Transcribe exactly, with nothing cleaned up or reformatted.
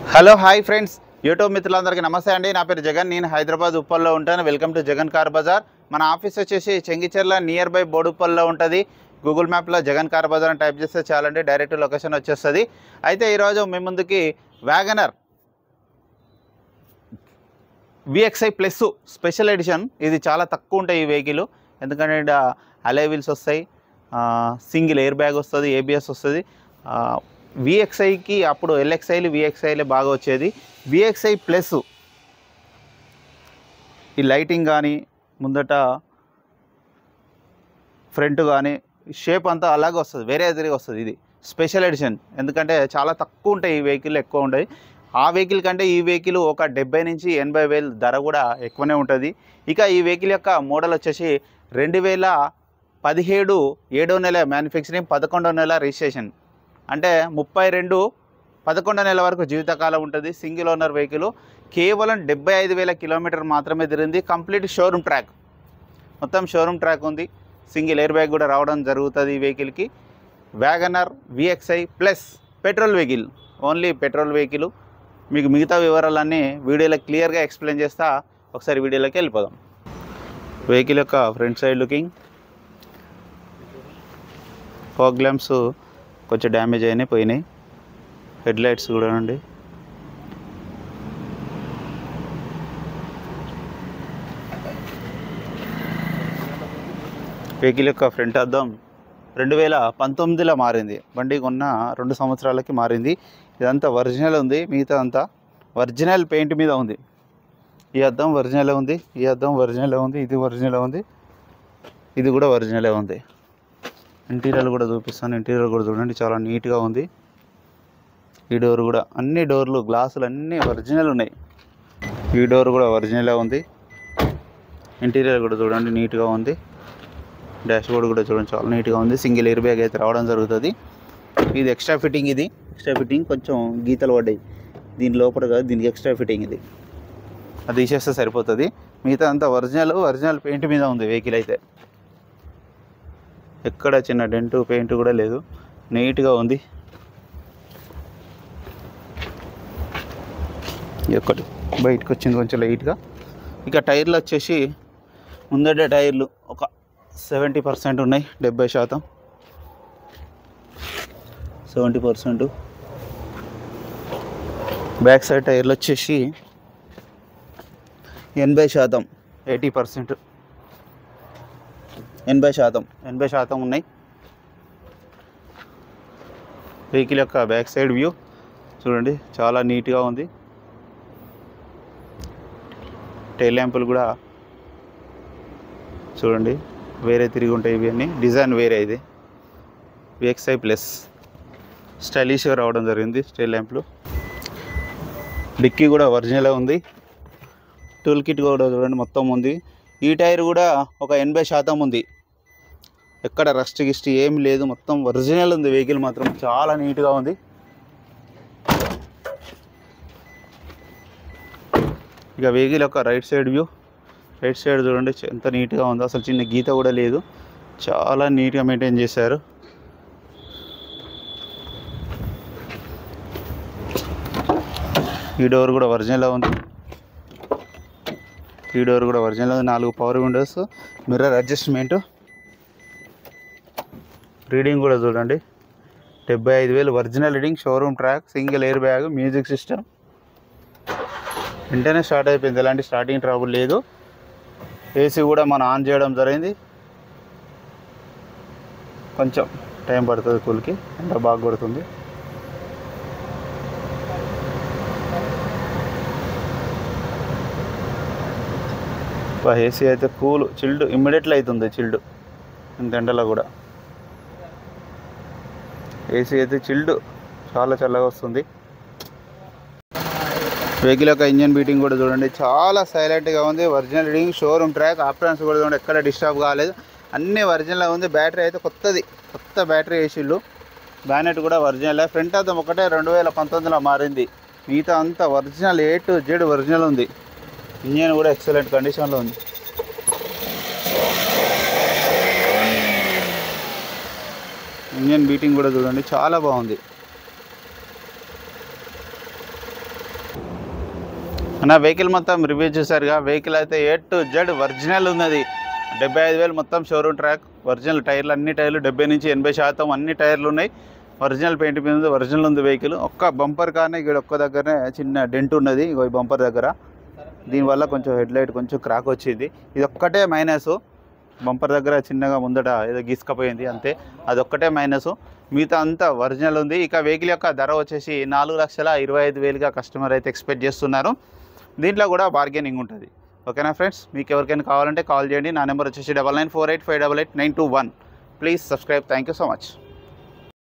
Hello hi friends, YouTube మిత్రులందరికీ నమస్తే అండి. నా పేరు జగన్. నేను హైదరాబాద్ ఉప్పల్లో ఉంటాను. Welcome to Jagan car Bazaar. మన ఆఫీస్ వచ్చేసి చెంగిచెర్ల నియర్ బై బోడుప్పల్లో ఉంటుంది. గూగుల్ మ్యాప్లో జగన్ కార్ బజార్ అని టైప్ చేస్తే చాలండి, డైరెక్ట్ లొకేషన్ వచ్చేస్తుంది. అయితే ఈరోజు మీ ముందుకి WagonR VXI plus special edition. ఇది చాలా తక్కువ ఉంటాయి ఈ వెహికల్, ఎందుకంటే ఇక్కడ అలై వీల్స్ వస్తాయి, సింగిల్ ఎయిర్ బ్యాగ్ వస్తుంది, ఏబిఎస్ వస్తుంది. విఎక్స్ఐకి అప్పుడు ఎల్ఎక్స్ఐలు విఎక్స్ఐలే బాగా వచ్చేది. విఎక్స్ఐ ప్లస్ ఈ లైటింగ్ కానీ ముందట ఫ్రంట్ కానీ షేప్ అంతా అలాగే వస్తుంది, వేరే తిరిగి వస్తుంది. ఇది స్పెషల్ ఎడిషన్, ఎందుకంటే చాలా తక్కువ ఉంటాయి ఈ వెహికల్, ఎక్కువ ఉంటాయి. ఆ వెహికల్ కంటే ఈ వెహికల్ ఒక డెబ్బై నుంచి ఎనభై వేలు ధర కూడా ఎక్కువనే ఉంటుంది. ఇక ఈ వెహికల్ యొక్క మోడల్ వచ్చేసి రెండు వేల పదిహేడు ఏడో నెల మ్యానుఫ్యాక్చరింగ్, పదకొండో నెల రిజిస్ట్రేషన్. అంటే ముప్పై రెండు పదకొండో నెల వరకు జీవితకాలం ఉంటుంది. సింగిల్ ఓనర్ వెహికల్, కేవలం డెబ్బై ఐదు వేల కిలోమీటర్ మాత్రమే తిరిగింది. కంప్లీట్ షోరూమ్ ట్రాక్, మొత్తం షోరూమ్ ట్రాక్ ఉంది. సింగిల్ ఎయిర్ బ్యాగ్ కూడా రావడం జరుగుతుంది ఈ వెహికల్కి. WagonR VXI plus petrol vehicle, only petrol vehicle. మీకు మిగతా వివరాలన్నీ వీడియోలో క్లియర్గా ఎక్స్ప్లెయిన్ చేస్తా. ఒకసారి వీడియోలోకి వెళ్ళిపోదాం. వెహికల్ యొక్క front side looking, fog lamps కొంచెం డ్యామేజ్ అయినాయి, పోయినాయి. హెడ్ లైట్స్ కూడా అండి. వెహికల్ యొక్క ఫ్రంట్ అద్దం రెండు వేల పంతొమ్మిదిలో మారింది. బండి కొన్న రెండు సంవత్సరాలకి మారింది. ఇదంతా ఒరిజినల్ ఉంది, మిగతా అంతా ఒరిజినల్ పెయింట్ మీద ఉంది. ఈ అద్దం ఒరిజినలే ఉంది, ఈ అద్దం ఒరిజినలే ఉంది, ఇది ఒరిజినలే ఉంది, ఇది కూడా ఒరిజినలే ఉంది. ఇంటీరియర్ కూడా చూపిస్తాను. ఇంటీరియర్ కూడా చూడండి, చాలా నీట్గా ఉంది. ఈ డోర్ కూడా, అన్ని డోర్లు గ్లాసులు అన్నీ ఒరిజినల్ ఉన్నాయి. ఈ డోర్ కూడా ఒరిజినలే ఉంది. ఇంటీరియర్ కూడా చూడండి, నీట్గా ఉంది. డాష్ బోర్డ్ కూడా చూడండి, చాలా నీట్గా ఉంది. సింగిల్ ఎయిర్ బ్యాగ్ అయితే రావడం జరుగుతుంది. ఇది ఎక్స్ట్రా ఫిట్టింగ్, ఇది ఎక్స్ట్రా ఫిట్టింగ్, కొంచెం గీతలు పడ్డాయి దీని లోపల కాదు, దీనికి ఎక్స్ట్రా ఫిట్టింగ్. ఇది అది తీసేస్తే సరిపోతుంది. మిగతా అంతా ఒరిజినల్ ఒరిజినల్ పెయింట్ మీద ఉంది వెహికల్ అయితే. ఎక్కడ చిన్న డెంటు పెయింట్ కూడా లేదు, నీట్గా ఉంది. ఒక్కటి బయటకు వచ్చింది కొంచెం లైట్గా. ఇక టైర్లు వచ్చేసి ముందట టైర్లు ఒక సెవెంటీ పర్సెంట్ ఉన్నాయి, డెబ్బై శాతం సెవెంటీ పర్సెంట్. బ్యాక్ సైడ్ టైర్లు వచ్చేసి ఎనభై శాతం ఎయిటీ పర్సెంట్ ఎనభై శాతం ఎనభై శాతం ఉన్నాయి. వెహికల్ యొక్క బ్యాక్ సైడ్ వ్యూ చూడండి, చాలా నీట్గా ఉంది. టైల్ ల్యాంపులు కూడా చూడండి, వేరే తిరిగి ఉంటాయి. ఇవి అన్నీ డిజైన్ వేరే. ఇది విఎక్స్ఐ ప్లస్ స్టైలిష్గా రావడం జరిగింది. టైల్ ల్యాంపులు, డిక్కీ కూడా ఒరిజినలే ఉంది. టూల్ కిట్ కూడా చూడండి మొత్తం ఉంది. ఈ టైర్ కూడా ఒక ఎనభై శాతం ఉంది, ఎక్కడ రస్ట్ గిస్ట్ ఏం లేదు, మొత్తం ఒరిజినల్ ఉంది. వెహికల్ మాత్రం చాలా నీట్గా ఉంది. ఇక వెహికల్ యొక్క right side view, right side చూడండి ఎంత నీట్గా ఉందో, అసలు చిన్న గీత కూడా లేదు, చాలా నీట్గా మెయింటైన్ చేశారు. ఈ డోర్ కూడా ఒరిజినల్ ఉంది. ఈ డోర్ కూడా ఒరిజినల్ ఉంది. నాలుగు power windows, mirror adjustment. Reading కూడా చూడండి, డెబ్బై ఐదు వేలు original reading, showroom track, single air bag, music system. వెంటనే స్టార్ట్ అయిపోయింది, ఎలాంటి స్టార్టింగ్ ట్రబుల్ లేదు. ఏసీ కూడా మనం ఆన్ చేయడం జరిగింది. కొంచెం టైం పడుతుంది కూల్కి, ఎండ బాగా కొడుతుంది. ఏసీ అయితే కూల్, చిల్డ్ ఇమ్మీడియట్లీ అవుతుంది, చిల్డ్ ఇంత ఎండలో కూడా. ఏసీ అయితే చిల్డ్, చాలా చల్లగా వస్తుంది. వెహికల్ యొక్క ఇంజన్ బీటింగ్ కూడా చూడండి, చాలా సైలెంట్గా ఉంది. Original reading, showroom track. Options కూడా చూడండి, ఎక్కడ డిస్టర్బ్ కాలేదు, అన్నీ ఒరిజినల్ ఉంది. బ్యాటరీ అయితే కొత్తది, కొత్త బ్యాటరీ వేసిళ్ళు. బ్యానెట్ కూడా ఒరిజినల్. ఫ్రంట్ అద్దం ఒకటే రెండు వేల పంతొమ్మిదిలో మారింది, మిగతా అంతా original, A to Z original ఉంది. ఇంజన్ కూడా ఎక్సలెంట్ కండిషన్లో ఉంది. ఇంజన్ బీటింగ్ కూడా చూడండి, చాలా బాగుంది. నా వెహికల్ మొత్తం రివ్యూ చూసారుగా. వెహికల్ అయితే ఏ టు జెడ్ ఒరిజినల్ ఉన్నది. డెబ్బై ఐదు వేలు మొత్తం షోరూమ్ ట్రాక్, ఒరిజినల్ టైర్లు, అన్ని టైర్లు డెబ్బై నుంచి ఎనభై శాతం అన్ని టైర్లు ఉన్నాయి. ఒరిజినల్ పెయింట్ మీద ఉంది, ఒరిజినల్ ఉంది వెహికల్. ఒక్క బంపర్ కానీ ఇక్కడ ఒక్క దగ్గరనే చిన్న డెంట్ ఉన్నది ఈ బంపర్ దగ్గర. దీనివల్ల కొంచెం హెడ్ లైట్ కొంచెం క్రాక్ వచ్చింది. ఇది ఒక్కటే మైనస్, బంపర్ దగ్గర చిన్నగా ముందట ఏదో గీసుకపోయింది అంతే, అదొక్కటే మైనస్. మిగతా అంతా ఒరిజినల్ ఉంది. ఇక వెహికల్ యొక్క ధర వచ్చేసి నాలుగు లక్షల ఇరవై ఐదు వేలుగా కస్టమర్ అయితే ఎక్స్పెక్ట్ చేస్తున్నారు. దీంట్లో కూడా బార్గెనింగ్ ఉంటుంది. ఓకేనా ఫ్రెండ్స్, మీకు ఎవరికైనా కావాలంటే కాల్ చేయండి. నా నెంబర్ వచ్చేసి double nine four eight five double eight nine two one. Please subscribe. Thank you so much.